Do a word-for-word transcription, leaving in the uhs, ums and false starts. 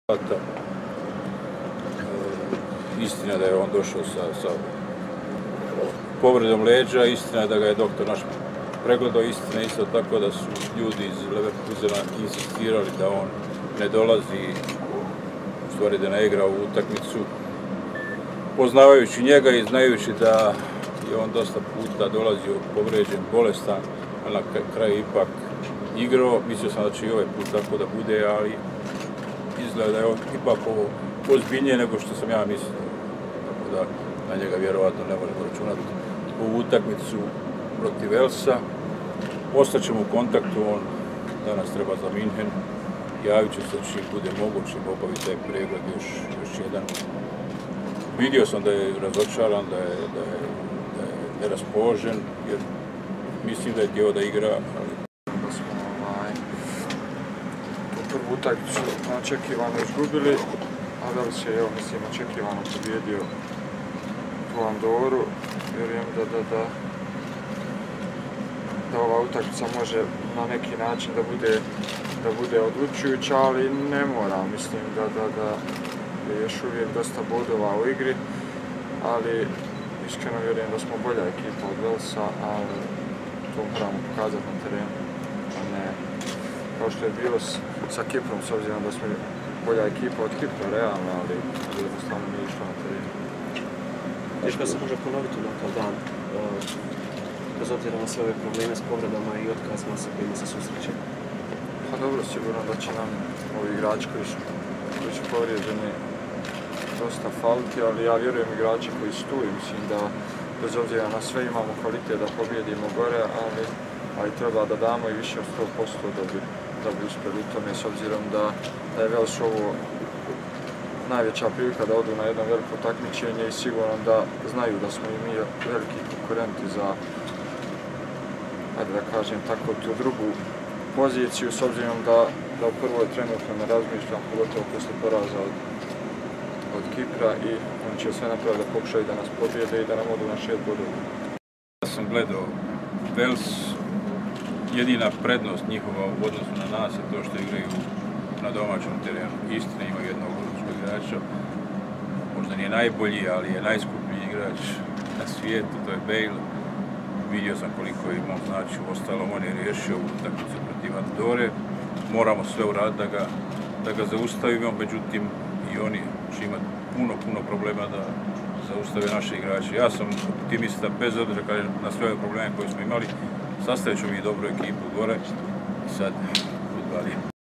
E, istina da je on došao sa, sa povredom leđa, istina je da ga je doktor naš pregledao, istina isto tako da su ljudi iz Leverkusena insistirali da on ne dolazi, u stvari da ne igra u utakmicu, poznavajući njega i znajući da je on dosta puta dolazio povređen, bolestan, ali na kraju ipak igrao. Mislio sam da će i ovaj put tako da bude, ali izgleda da je on ipak ozbiljnije nego što sam ja mislio. Tako da na njega vjerovatno ne možemo računati u utakmicu protiv Velsa. Ostaćemo u kontaktu, on danas treba za Minhen. Javit će se čim bude moguće, obaviti taj pregled još, još jedan. Vidio sam da je razočaran, da je, da je, da je neraspoložen, jer mislim da je htio da igra, ali da smo ovaj, tu prvu utakmicu očekivano izgubili, a Vels je, evo, mislim, očekivano pobjedio tu Andoru. Vjerujem da, da, da, da ova utakmica može na neki način da bude, da bude odlučujuća, ali ne mora. Mislim da, da, da je još uvijek dosta bodova u igri, ali iskreno vjerujem da smo bolja ekipa od Velsa, ali to moramo pokazati na terenu, a ne kao što je bilo s, sa Kiprom, s obzirom da smo bolja ekipa od Kipra, realno, ali jednostavno nije išlo na terenu. Teško se može ponoviti takav dan, bez obzira na sve ove probleme s povredama i otkazima sa kojima se susreće? Pa dobro, sigurno da će nam ovi igrači koji su, koji su povrijeđeni dosta faliti, ali ja vjerujem igrači koji su tu i mislim da bez obzira na sve imamo kvalitet da pobjedimo gore, ali, ali treba da damo i više od sto posto da bi, da bi uspjeli u tome, s obzirom da, da je Vels ovo najveća prilika da odu na jedno veliko takmičenje i sigurno da znaju da smo i mi veliki konkurenti za, ajde da kažem tako, tu drugu poziciju, s obzirom da, da u prvoj trenutno ne razmišljam, pogotovo posle poraza od, od Kipra, i oni će sve napraviti da pokušaju da nas pobjede i da nam odu na šest bodova. ja sam gledao Vels, jedina prednost njihova u odnosu na nas je to što igraju na domaćem terenu. Istina, imaju jednog odličnog igrača, možda nije najbolji, ali je najskuplji igrač na svijetu, to je Bale. Vidio sam koliko je imao znači, uostalom on je riješio utakmicu protiv Andore. Moramo sve uraditi da ga, da ga zaustavimo, međutim i oni će imati puno, puno problema da zaustave naše igrače. Ja sam optimista, bez obzira na sve ove probleme koje smo imali. Sastavit ćemo i dobru ekipu gore i sad fudbal je.